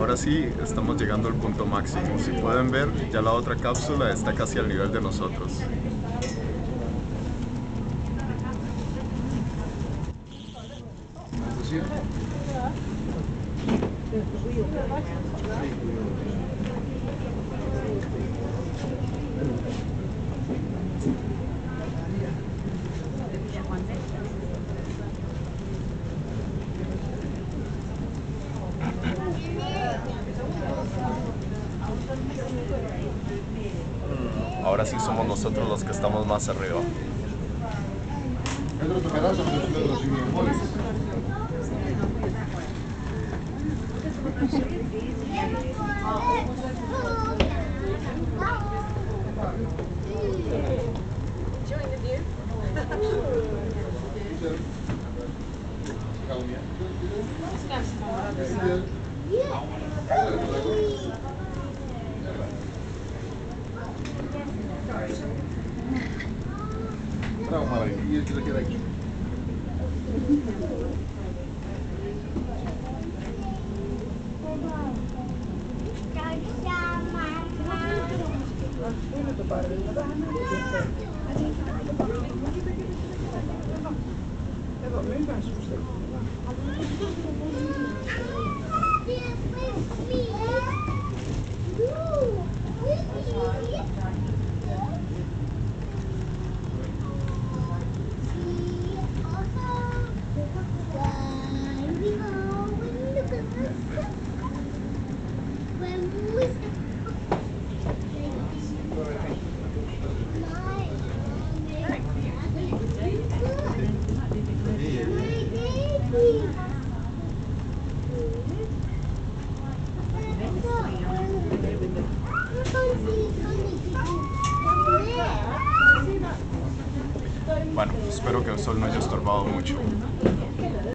ahora sí estamos llegando al punto máximo. Si pueden ver, ya la otra cápsula está casi al nivel de nosotros. Ahora sí somos nosotros los que estamos más arriba. Bueno, espero que el sol no haya estorbado mucho.